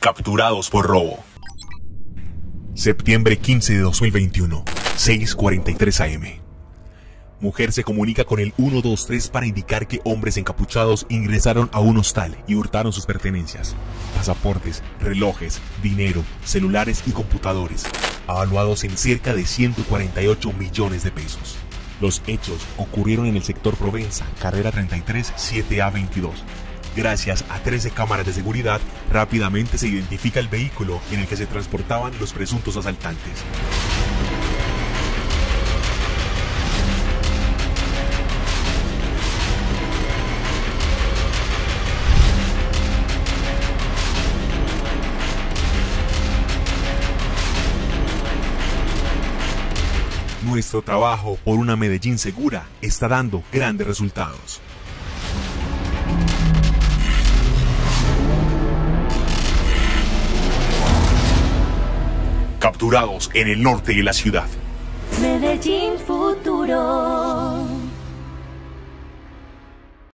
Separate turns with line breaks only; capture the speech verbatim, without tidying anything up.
capturados por robo. Septiembre quince de dos mil veintiuno, seis cuarenta y tres a eme Mujer se comunica con el uno dos tres para indicar que hombres encapuchados ingresaron a un hostal y hurtaron sus pertenencias: pasaportes, relojes, dinero, celulares y computadores, avaluados en cerca de ciento cuarenta y ocho millones de pesos. Los hechos ocurrieron en el sector Provenza, carrera treinta y tres, siete A veintidós. Gracias a trece cámaras de seguridad, rápidamente se identifica el vehículo en el que se transportaban los presuntos asaltantes. Nuestro trabajo por una Medellín segura está dando grandes resultados. Capturados en el norte de la ciudad.
Medellín Futuro.